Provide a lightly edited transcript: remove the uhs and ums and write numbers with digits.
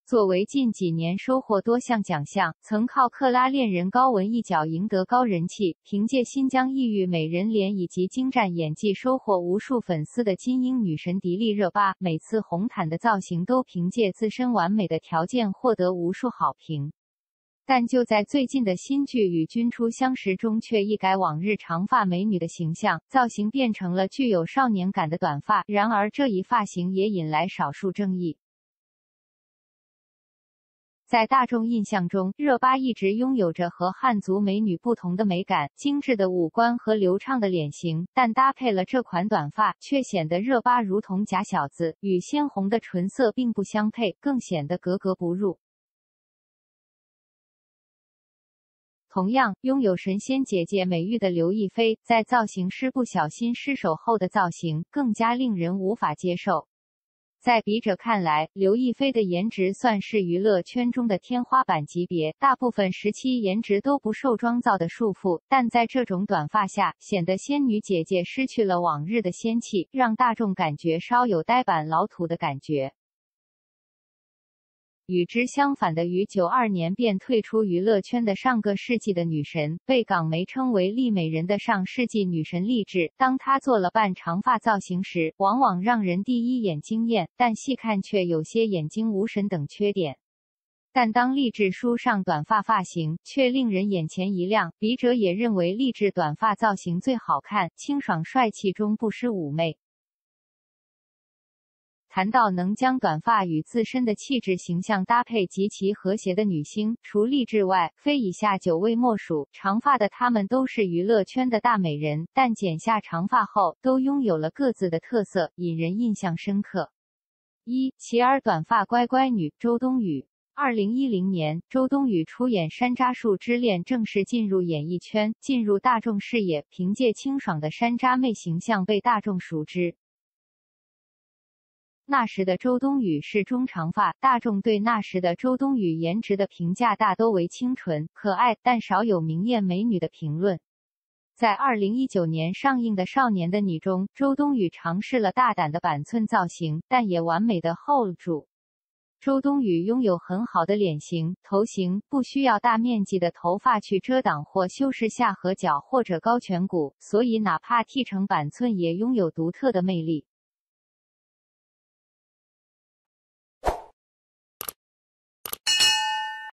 作为近几年收获多项奖项，曾靠克拉恋人高文一角赢得高人气，凭借新疆异域美人脸以及精湛演技收获无数粉丝的金鹰女神迪丽热巴，每次红毯的造型都凭借自身完美的条件获得无数好评。但就在最近的新剧《与君初相识》中，却一改往日长发美女的形象，造型变成了具有少年感的短发。然而，这一发型也引来少数争议。在大众印象中，热巴一直拥有着和汉族美女不同的美感，精致的五官和流畅的脸型，但搭配了这款短发，却显得热巴如同假小子，与鲜红的唇色并不相配，更显得格格不入。同样拥有神仙姐姐美誉的刘亦菲，在造型师不小心失手后的造型更加令人无法接受。在笔者看来，刘亦菲的颜值算是娱乐圈中的天花板级别，大部分时期颜值都不受妆造的束缚，但在这种短发下，显得仙女姐姐失去了往日的仙气，让大众感觉稍有呆板老土的感觉。与之相反的，于92年便退出娱乐圈的上个世纪的女神，被港媒称为丽美人的上世纪女神励志，当她做了半长发造型时，往往让人第一眼惊艳，但细看却有些眼睛无神等缺点。但当励志梳上短发发型，却令人眼前一亮。笔者也认为励志短发造型最好看，清爽帅气中不失妩媚。谈到能将短发与自身的气质形象搭配极其和谐的女星，除励志外，非以下9位莫属。长发的她们都是娱乐圈的大美人，但剪下长发后，都拥有了各自的特色，引人印象深刻。1. 齐耳短发乖乖女周冬雨。2010年，周冬雨出演《山楂树之恋》正式进入演艺圈，进入大众视野，凭借清爽的山楂妹形象被大众熟知。那时的周冬雨是中长发，大众对那时的周冬雨颜值的评价大都为清纯可爱，但少有明艳美女的评论。在2019年上映的《少年的你》中，周冬雨尝试了大胆的板寸造型，但也完美的 hold 住。周冬雨拥有很好的脸型、头型，不需要大面积的头发去遮挡或修饰下颌角或者高颧骨，所以哪怕剃成板寸也拥有独特的魅力。